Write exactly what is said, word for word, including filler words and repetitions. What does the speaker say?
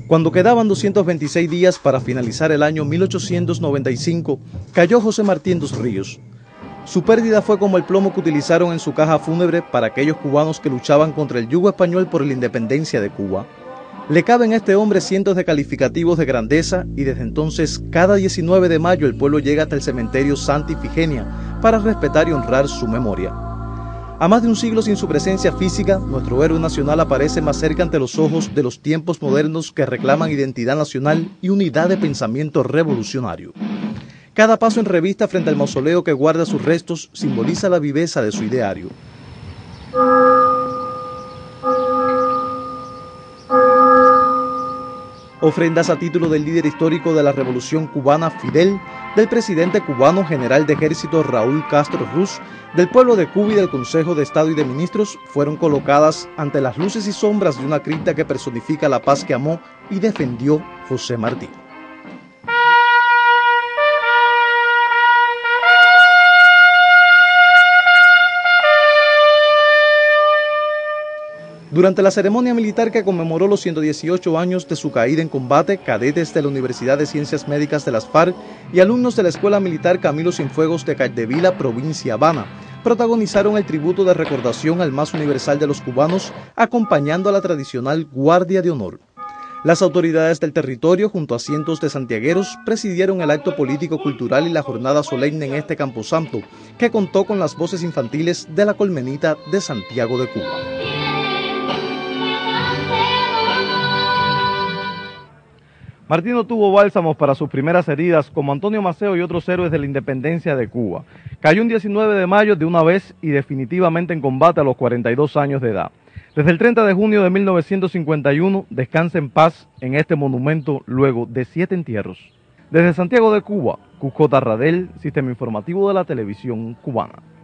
Cuando quedaban doscientos veintiséis días para finalizar el año mil ochocientos noventa y cinco, cayó José Martín dos Ríos. Su pérdida fue como el plomo que utilizaron en su caja fúnebre para aquellos cubanos que luchaban contra el yugo español por la independencia de Cuba. Le caben a este hombre cientos de calificativos de grandeza y desde entonces, cada diecinueve de mayo, el pueblo llega hasta el cementerio Santa Ifigenia para respetar y honrar su memoria. A más de un siglo sin su presencia física, nuestro héroe nacional aparece más cerca ante los ojos de los tiempos modernos que reclaman identidad nacional y unidad de pensamiento revolucionario. Cada paso en revista frente al mausoleo que guarda sus restos simboliza la viveza de su ideario. Ofrendas a título del líder histórico de la Revolución Cubana, Fidel, del presidente cubano, general de ejército Raúl Castro Ruz, del pueblo de Cuba y del Consejo de Estado y de Ministros fueron colocadas ante las luces y sombras de una cripta que personifica la paz que amó y defendió José Martí. Durante la ceremonia militar que conmemoró los ciento dieciocho años de su caída en combate, cadetes de la Universidad de Ciencias Médicas de las FARC y alumnos de la Escuela Militar Camilo Cienfuegos de Capdevila, provincia Habana, protagonizaron el tributo de recordación al más universal de los cubanos, acompañando a la tradicional Guardia de Honor. Las autoridades del territorio, junto a cientos de santiagueros, presidieron el acto político-cultural y la jornada solemne en este camposanto, que contó con las voces infantiles de la Colmenita de Santiago de Cuba. Martí no tuvo bálsamos para sus primeras heridas, como Antonio Maceo y otros héroes de la independencia de Cuba. Cayó un diecinueve de mayo de una vez y definitivamente en combate a los cuarenta y dos años de edad. Desde el treinta de junio de mil novecientos cincuenta y uno, descansa en paz en este monumento luego de siete entierros. Desde Santiago de Cuba, Cusco Tarradel, Sistema Informativo de la Televisión Cubana.